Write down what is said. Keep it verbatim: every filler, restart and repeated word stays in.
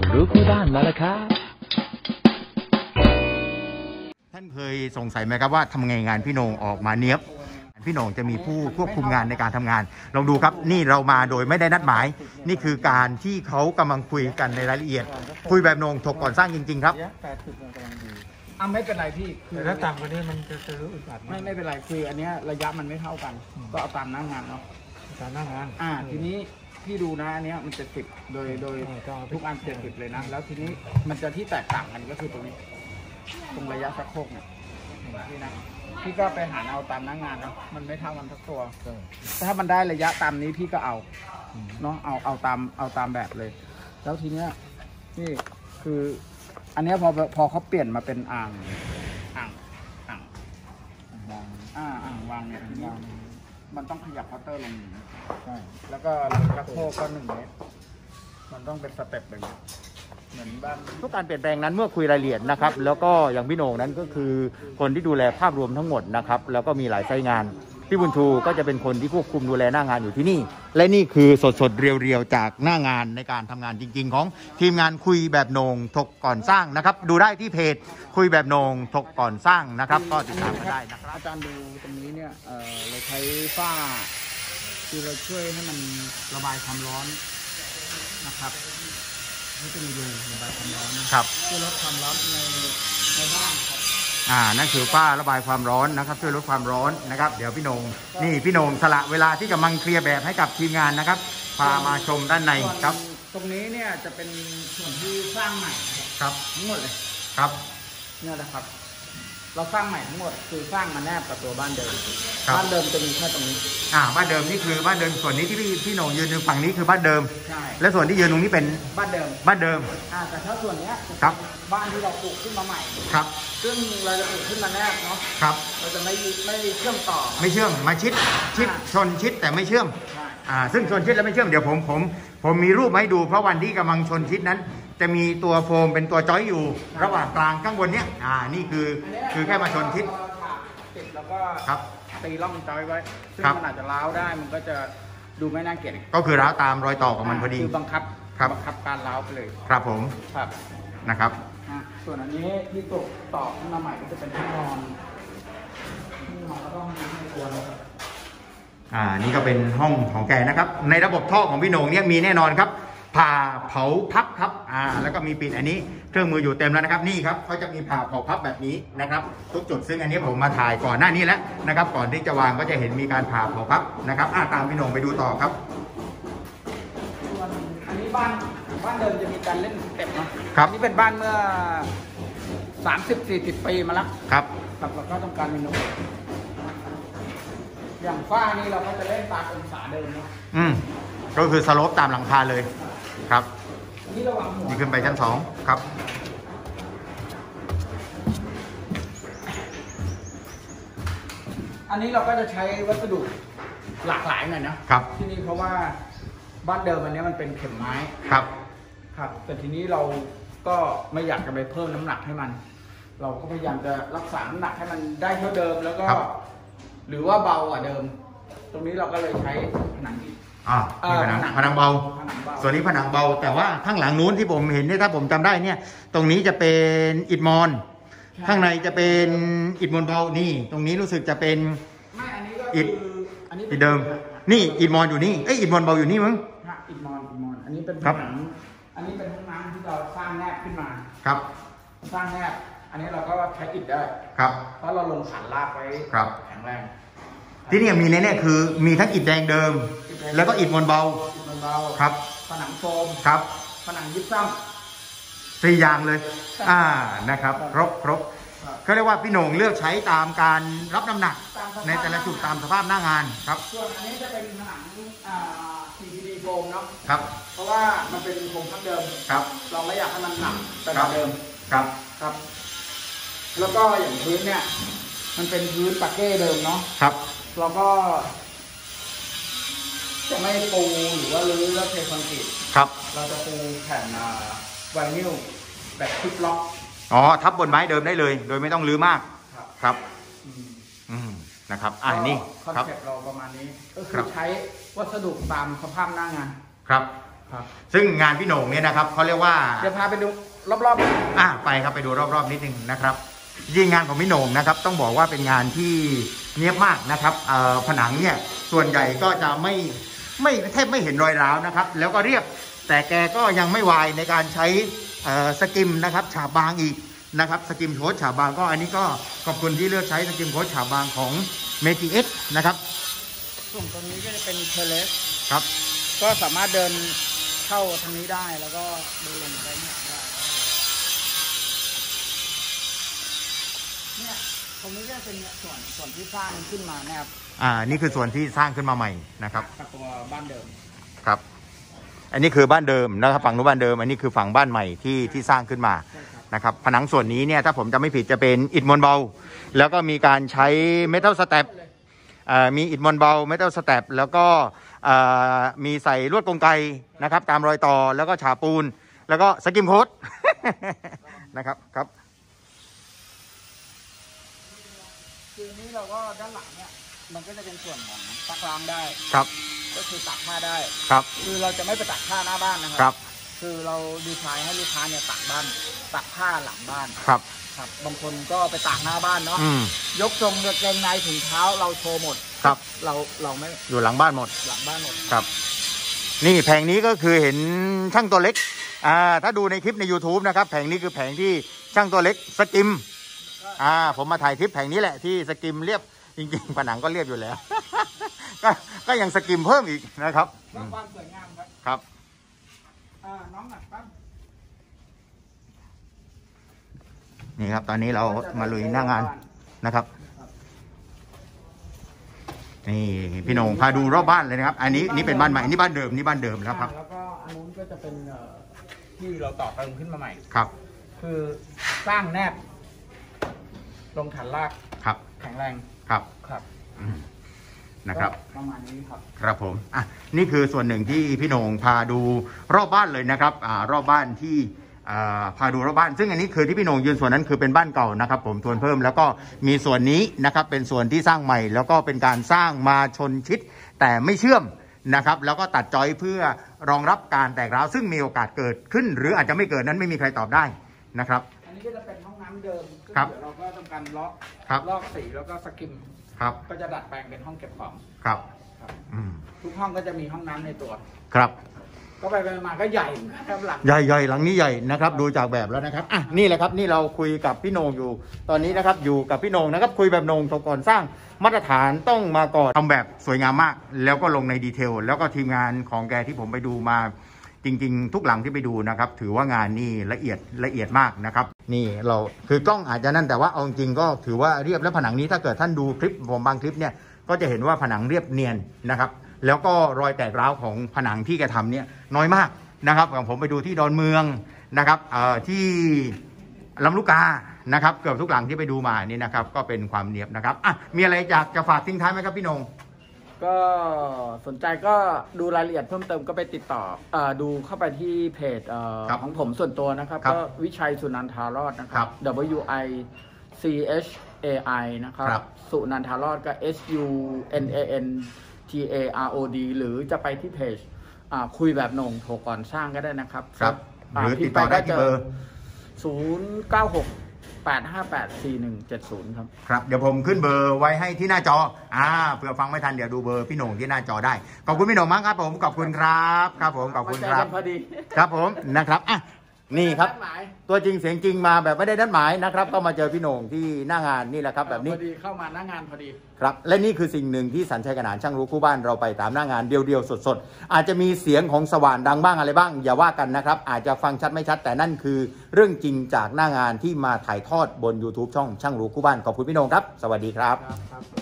รู้คู่บ้านมาแล้วครับท่านเคยสงสัยไหมครับว่าทำไงงานพี่โหน่งออกมาเนี้ยบพี่โหน่งจะมีผู้ควบคุมงานในการทำงานลองดูครับนี่เรามาโดยไม่ได้นัดหมายนี่คือการที่เขากำลังคุยกันในรายละเอียดคุยแบบโหน่งถกก่อนสร้างจริงๆครับอ่ะไม่เป็นไรพี่แต่ถ้าต่ำกว่านี้มันจะจะอึดอัดไม่ไม่เป็นไรคืออันเนี้ยระยะมันไม่เท่ากันก็เอาตามหน้างานเนาะตามหน้างานอ่าทีนี้พี่ดูนะอันเนี้ยมันจะติดโดยโดยทุกอันเจ็ดสิบเลยนะแล้วทีนี้มันจะที่แตกต่างกันก็คือตรงนี้ตรงระยะสะโพกเนี่ยพี่นะพี่ก็ไปหาเอาตามหน้างานเนาะมันไม่เท่ากันทุกตัวถ้ามันได้ระยะตามนี้พี่ก็เอาเนาะเอาเอาตามเอาตามแบบเลย แล้วทีเนี้ยนี่คืออันเนี้ยพอพอเขาเปลี่ยนมาเป็นอ่างอ่างอ่างวางอ่าอ่างวางเนี่ยทีนี้มันต้องขยับพัตเตอร์ลงใช่แล้วก็กระโคกก็หนึ่งเมตรมันต้องเป็นสเต็ปแบบนี้เหมือนบ้านทุกการเปลี่ยนแปลงนั้นเมื่อคุยรายละเอียดนะครับแล้วก็อย่างพี่โหน่งนั้นก็คือคนที่ดูแลภาพรวมทั้งหมดนะครับแล้วก็มีหลายไซต์งานพี่บุญชูก็จะเป็นคนที่ควบคุมดูแลหน้างานอยู่ที่นี่และนี่คือสดๆเรียวๆจากหน้างานในการทำงานจริงๆของทีมงานคุยแบบโหน่งถกก่อนสร้างนะครับดูได้ที่เพจคุยแบบโหน่งถกก่อนสร้างนะครับก็ติดตามกันได้นะครับอาจารย์ดูตรงนี้เนี่ยเราใช้ฝ้าคือเราช่วยให้มันระบายความร้อนนะครับนี่จะมีรูระบายความร้อนครับเพื่อลดความร้อนในในบ้านครับอ่านั่นคือฝ้าระบายความร้อนนะครับช่วยลดความร้อนนะครับเดี๋ยวพี่โหน่งนี่พี่โหน่งสละเวลาที่กำลังเคลียร์แบบให้กับทีมงานนะครับพามาชมด้านในครับตรงนี้เนี่ยจะเป็นส่วนที่สร้างใหม่ครับทั้งหมดเลยครับเนี่ยนะครับเราสร้างใหม่ทั้งหมดคือสร้างมาแนบกับตัวบ้านเดิมบ้านเดิมจะมีแค่ตรงนี้อ่าบ้านเดิมนี่คือบ้านเดิมส่วนนี้ที่พี่พี่โหน่งยืนอยู่ฝั่งนี้คือบ้านเดิมใช่และส่วนที่ยืนตรงนี้เป็นบ้านเดิมบ้านเดิมอ่าแต่ถ้าส่วนเนี้ยครับบ้านที่เราปลูกขึ้นมาใหม่ครับซึ่งเราจะปลูกขึ้นมาแนบเนาะครับเราจะไม่ไม่เชื่อมต่อไม่เชื่อมมาชิดชิดชนชิดแต่ไม่เชื่อมอ่าซึ่งชนชิดแล้วไม่เชื่อมเดี๋ยวผมผมผมมีรูปให้ดูเพราะวันที่กำลังชนชิดนั้นจะมีตัวโฟมเป็นตัวจอยอยู่ระหว่างกลางข้างบนเนี้ยอ่านี่คือคือแค่มาชนชิดติดแล้วก็ครับตีร่องจอยไว้ซึ่งมันอาจจะร้าวได้มันก็จะดูไม่น่าเกลียดก็คือร้าวตามรอยต่อของมันพอดีคือบังคับบังคับการร้าวไปเลยครับผมครับนะครับส่วนอันนี้ที่ตกต่อขึ้นมาใหม่ก็จะเป็นที่นอนที่นอนแล้วก็มีให้ตัวนะครับอ่านี่ก็เป็นห้องของแกนะครับในระบบท่อของพี่โหน่งเนี่ยมีแน่นอนครับผ่าเผาพับครับอ่าแล้วก็มีปิดอันนี้เครื่องมืออยู่เต็มแล้วนะครับนี่ครับเขาจะมีผ่าเผาพับแบบนี้นะครับทุกจุดซึ่งอันนี้ผมมาถ่ายก่อนหน้านี้แล้วนะครับก่อนที่จะวางก็จะเห็นมีการผ่าเผาพับนะครับอ่าตามพี่โหน่งไปดูต่อครับอันนี้บ้านบ้านเดิมจะมีการเล่นสเต็ปเนาะครับนี่เป็นบ้านเมื่อ สามสิบสี่สิบ ปีมาแล้วครับครับเราก็ต้องการเมนูอย่างฝ้านี่เราก็จะเล่นตามองศาเดิมเนาะอืมก็คือสโลปตามหลังคาเลยครับนี่ระหว่างหัวนี่ขึ้นไปชั้นสองครับอันนี้เราก็จะใช้วัสดุหลากหลายหน่อยนะครับที่นี่เพราะว่าบ้านเดิมอันนี้มันเป็นเข็มไม้ครับครับแต่ทีนี้เราก็ไม่อยากจะไปเพิ่มน้ำหนักให้มัน เราก็พยายามจะรักษาน้ำหนักให้มันได้เท่าเดิมแล้วก็หรือว่าเบากว่าเดิมตรงนี้เราก็เลยใช้ผนังอิฐอ่าผนังผนังเบาส่วนนี้ผนังเบาแต่ว่าข้างหลังนู้นที่ผมเห็นเนี่ยถ้าผมจำได้เนี่ยตรงนี้จะเป็นอิฐมอนข้างในจะเป็นอิฐมอนเบานี่ตรงนี้รู้สึกจะเป็นอิฐอิฐเดิมนี่อิฐมอนอยู่นี่เอ้ยอิฐมอนเบาอยู่นี่มั้งอิฐมอนอิฐมอนอันนี้เป็นผนังอันนี้เป็นห้องน้ำที่เราสร้างแนบขึ้นมาครับสร้างแนบอันนี้เราก็ใช้อิฐได้ครับเพราะเราลงฐานรากไว้แข็งแรงที่นี่มีแน่ๆคือมีทั้งอิฐแดงเดิมแล้วก็อิฐมอนเบาอิฐมอนเบาครับผนังโฟมครับผนังยิปซัมสี่อย่างเลยอ่านะครับครบครบเขาเรียกว่าพี่โหน่งเลือกใช้ตามการรับน้ำหนักในแต่ละจุดตามสภาพหน้างานครับส่วนอันนี้จะเป็นผนัง ซี พี ดี โฟมเนาะครับเพราะว่ามันเป็นโครงสร้างเดิมครับเราไม่อยากให้มันหนักแต่เดิมครับครับแล้วก็อย่างพื้นเนี่ยมันเป็นพื้นปาเก้เดิมเนาะครับเราก็จะไม่ปูหรือว่ารื้อแล้วเทคอนกรีตครับเราจะปูแผ่นไวนิลแบบคลิปล็อกอ๋อทับบนไม้เดิมได้เลยโดยไม่ต้องรื้อมากครับอืมนะครับอ่านี่คอนเซ็ปต์เราประมาณนี้ก็คือใช้วัสดุตามสภาพหน้างานครับครับซึ่งงานพี่โหน่งเนี่ยนะครับเขาเรียกว่าเดี๋ยวพาไปดูรอบๆอ่ะไปครับไปดูรอบๆนิดนึงนะครับยิ่งงานของพี่โหน่งนะครับต้องบอกว่าเป็นงานที่เนียบมากนะครับเอ่อผนังเนี่ยส่วนใหญ่ก็จะไม่ไม่แทบไม่เห็นรอยร้าวนะครับแล้วก็เรียบแต่แกก็ยังไม่วายในการใช้เอ่อสกิมนะครับฉาบบางอีกนะครับสกิมโค้ดฉาบบางก็อันนี้ก็ขอบคุณที่เลือกใช้สกิมโค้ดฉาบบางของเมจิเอ็กนะครับส่วนตรงนี้ก็จะเป็นเทเลสครับก็สามารถเดินเข้าทางนี้ได้แล้วก็เดินลงไปเนี่ยได้เนี่ยตรงนี้ก็จะเป็นเนี่ยส่วนส่วนที่สร้างขึ้นมานะครับอ่านี่คือส่วนที่สร้างขึ้นมาใหม่นะครับกับตัวบ้านเดิมครับ อันนี้คือบ้านเดิมนะครับฝั่งนู้นบ้านเดิมอันนี้คือฝั่งบ้านใหม่ที่ที่สร้างขึ้นมานะครับผนังส่วนนี้เนี่ยถ้าผมจะไม่ผิดจะเป็นอิฐมวลเบาแล้วก็มีการใช้เมทัลสแตปมีอิฐมวลเบาเมทัลสแตปแล้วก็มีใส่ลวดกลไกนะครับตามรอยต่อแล้วก็ฉาปูนแล้วก็สกิมโค้ด นะครับครับคือนี้เราก็ด้านหลังเนี่ยมันก็จะเป็นส่วนของซักล้างได้ครับก็คือตักผ้าได้ครับคือเราจะไม่ไปตักผ้าหน้าบ้านนะคครัรับ คือเราดีไซน์ให้ลูกค้าเนี่ยตักบ้านตักผ้าหลังบ้านครับครับ บางคนก็ไปตากหน้าบ้านเนาะอืมยกทรงกางเกงในถุงเท้าเราโชว์หมดครับเราเราไม่อยู่หลังบ้านหมดหลังบ้านหมดครับนี่แผงนี้ก็คือเห็นช่างตัวเล็กอ่าถ้าดูในคลิปใน YouTube นะครับแผงนี้คือแผงที่ช่างตัวเล็กสกิมอ่าผมมาถ่ายคลิปแผงนี้แหละที่สกิมเรียบจริงๆผนังก็เรียบอยู่แล้ว ก็ก็ยังสกิมเพิ่มอีกนะครับแล้วความสวยงามครับครับอ่าน้องหนักปั๊บนี่ครับตอนนี้เรามาลุยหน้างานนะครับนี่พี่โหน่งพาดูรอบบ้านเลยนะครับอันนี้นี่เป็นบ้านใหม่นี่บ้านเดิมนี่บ้านเดิมแล้วครับแล้วก็อันนู้นก็จะเป็นเอ่อที่เราต่อเติมขึ้นมาใหม่ครับคือสร้างแนบลงฐานรากครับแข็งแรงครับครับอืมนะครับก็ประมาณนี้ครับครับผมอ่ะนี่คือส่วนหนึ่งที่พี่โหน่งพาดูรอบบ้านเลยนะครับอ่ารอบบ้านที่อ่าพาดูรอบบ้านซึ่งอันนี้คือที่พี่โหน่งยืนส่วนนั้นคือเป็นบ้านเก่านะครับผมส่วนเพิ่มแล้วก็มีส่วนนี้นะครับเป็นส่วนที่สร้างใหม่ แล้วก็เป็นการสร้างมาชนชิดแต่ไม่เชื่อมนะครับแล้วก็ตัดจอยเพื่อรองรับการแตกร้าวซึ่งมีโอกาสเกิดขึ้น หรืออาจจะไม่เกิดนั้นไม่มีใครตอบได้นะครับอันนี้ก็จะเป็นห้องน้ำเดิมซึ่งครับเดี๋ยวเราก็ทำการเลาะครับลอกสีแล้วก็สกิมครับก็จะดัดแปลงเป็นห้องเก็บของครับครับอืมทุกห้องก็จะมีห้องน้ำในตัวครับก็ไปไปมาก็ใหญ่นะครับหลังใหญ่ๆหลังนี้ใหญ่นะครับดูจากแบบแล้วนะครับอ่ะนี่แหละครับนี่เราคุยกับพี่โหน่งอยู่ตอนนี้นะครับอยู่กับพี่โหน่งนะครับคุยแบบโหน่งก่อนสร้างมาตรฐานต้องมาก่อนทำแบบสวยงามมาก แล้วก็ลงในดีเทลแล้วก็ทีมงานของแกที่ผมไปดูมาจริงๆ ทุกหลังที่ไปดูนะครับถือว่างานนี่ละเอียดละเอียดมากนะครับนี่เราคือกล้องอาจจะนั่นแต่ว่าเอาจริงก็ถือว่าเรียบและผนังนี้ถ้าเกิดท่านดูคลิปผมบางคลิปเนี่ยก็จะเห็นว่าผนังเรียบเนียนนะครับแล้วก็รอยแตกร้าวของผนังที่แกทำเนี่ยน้อยมากนะครับอย่างผมไปดูที่ดอนเมืองนะครับเอ่อที่ลำลูกกานะครับเกือบทุกหลังที่ไปดูมานี่นะครับก็เป็นความเนียบนะครับอ่ะมีอะไรอยากจะฝากทิ้งท้ายไหมครับพี่โหน่งก็สนใจก็ดูรายละเอียดเพิ่มเติมก็ไปติดต่อเอ่อดูเข้าไปที่เพจเอ่อครับของผมส่วนตัวนะครับครับก็วิชัยสุนันทารอดนะคครัรับบ W I C H A I นะครับครับสุนันทารอดก็ S U N A N T A R O D หรือจะไปที่เพจอ่าคุยแบบโหน่งโทรก่อนสร้างก็ได้นะครับครับหรือติดต่อได้ที่เบอร์ศูนย์เก้าหกแปดห้าแปดสี่หนึ่งเจ็ดศูนย์ครับครับเดี๋ยวผมขึ้นเบอร์ไว้ให้ที่หน้าจออ่าเผื่อฟังไม่ทันเดี๋ยวดูเบอร์พี่โหน่งที่หน้าจอได้ขอบคุณพี่โหน่งมากครับผมขอบคุณครับครับผมขอบคุณครับมาเจอกันพอดีครับผมนะครับอ่ะนี่ครับนัดหมายตัวจริงเสียงจริงมาแบบไม่ได้นัดหมายนะครับก็มาเจอพี่โหน่งที่หน้างานนี่แหละครับแบบนี้พอดีเข้ามาหน้างานพอดีครับและนี่คือสิ่งหนึ่งที่สัญชัยขนานช่างรู้คู่บ้านเราไปตามหน้างานเดียวๆสดๆอาจจะมีเสียงของสว่านดังบ้างอะไรบ้าง อย่าว่ากันนะครับอาจจะฟังชัดไม่ชัดแต่นั่นคือเรื่องจริงจากหน้างานที่มาถ่ายทอดบน YouTube ช่องช่างรู้คู่บ้านขอบคุณพี่โหน่งครับสวัสดีครับครับ